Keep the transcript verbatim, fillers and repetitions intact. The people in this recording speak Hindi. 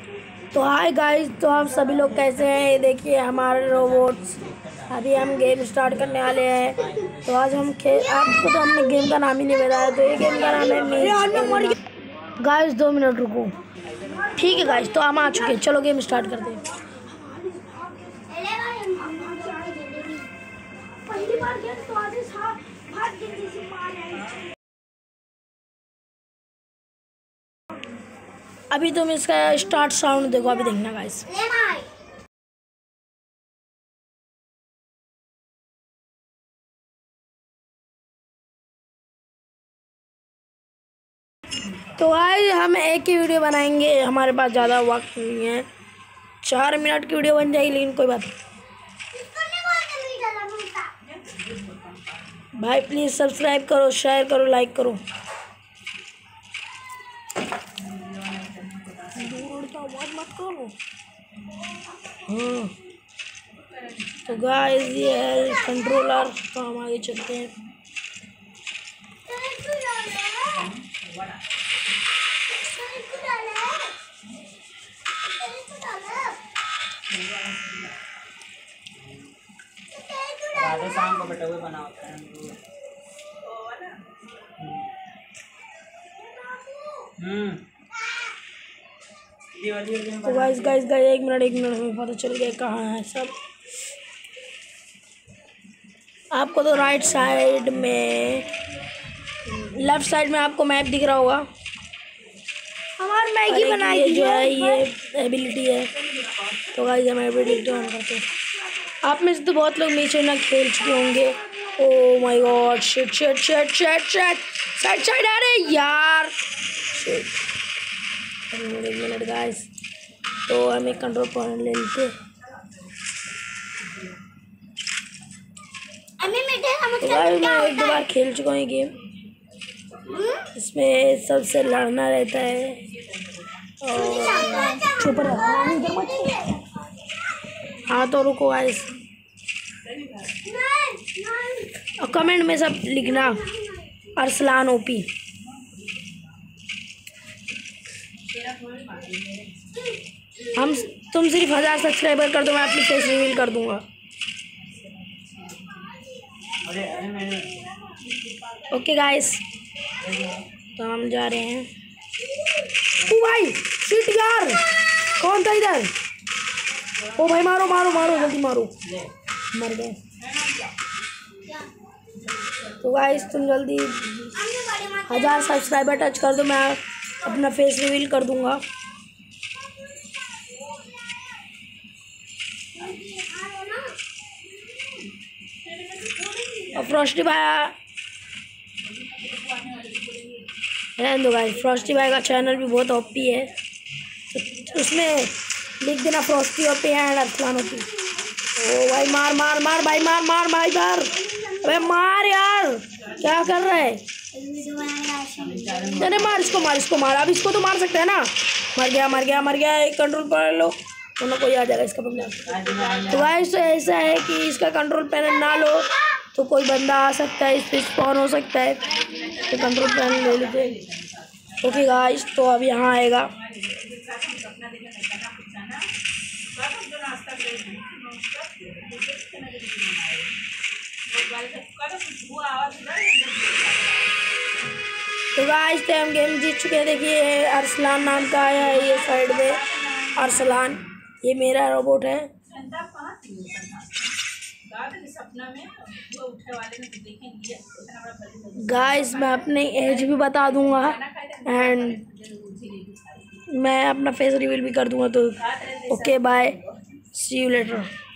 तो हाय गाइस, तो आप सभी लोग कैसे हैं? ये देखिए हमारे रोबोट्स। अभी हम गेम स्टार्ट करने वाले हैं। तो आज हम खेल आपको तो हमने गेम का नाम ही नहीं बताया। तो ये गेम का नाम है गाइस। दो मिनट रुको। ठीक है गाइस, तो हम आ चुके हैं। चलो गेम स्टार्ट करते हैं। अभी तुम इसका स्टार्ट साउंड देखो, अभी देखना गाइस। तो आज हम एक ही वीडियो बनाएंगे, हमारे पास ज़्यादा वक्त नहीं है। चार मिनट की वीडियो बन जाएगी, लेकिन कोई बात नहीं। भाई प्लीज़ सब्सक्राइब करो, शेयर करो, लाइक करो। मत करो। हाँ तो गाइस, ये है कंट्रोलर। तो हम आगे चलते हैं। राधे शाम को बेटा हुए बना होता है। हम्म तो गाइस गाइस गाइस एक मिनट एक मिनट में पता चल गया कहाँ है सब। आपको तो राइट साइड में, लेफ्ट साइड में आपको मैप दिख रहा होगा। हमारी मैगी बनाई जो है ये एबिलिटी है। तो गाइस हम एबिलिटी ऑन करते हैं। आप में से तो बहुत लोग नीचे ना खेल चुके होंगे। Oh my god, shit shit shit shit shit side side. अरे यार शिट। एक मिनट गाइस, तो हम एक कंट्रोल पॉइंट ले लेते। तो गाइस मैं एक दो बार खेल चुका हूँ ये गेम। इसमें सबसे लड़ना रहता है और चुप रहो। हाँ तो रुको गाइस, और कमेंट में सब लिखना अरसलान ओपी। हम तुम सिर्फ हजार सब्सक्राइबर कर दो, मैं अपनी फेस रिवील कर दूंगा। ओके गाइस, तो हम जा रहे हैं। ओ भाई शिट यार, कौन था इधर? ओ भाई मारो मारो मारो, जल्दी मारो। मर गए। तो गाइस तुम जल्दी हजार सब्सक्राइबर टच कर दो, मैं अपना फेस रिवील कर दूंगा। और फ्रॉस्टी भाई, रहने दो गाइस, फ्रॉस्टी भाई का चैनल भी बहुत ओपी है। तो उसमें लिख देना Frosty OP and Arsalan OP. ओ भाई मार मार मार भाई, मार मार भाई मार। अबे मार यार, क्या कर रहा है? अरे मार इसको, मार इसको मार। अब इसको तो मार सकते हैं ना। मर गया मर गया मर गया। एक कंट्रोल पकड़ लो, तो कोई आ जाएगा इसका बंदा। तो गाइस तो ऐसा है कि इसका कंट्रोल पैनल ना लो तो कोई बंदा आ सकता है, इस पे स्पॉन हो सकता है। तो कंट्रोल पैनल ले लेते हैं। ओके गाइस, तो अब यहाँ आएगा। तो गाइस तो हम गेम जीत चुके हैं। देखिए अरसलान नाम का आया है ये साइड में। अरसलान ये मेरा रोबोट है। गाइस मैं अपने एज भी बता दूंगा एंड मैं अपना फेस रिवील भी कर दूंगा। तो okay bye, see you letter.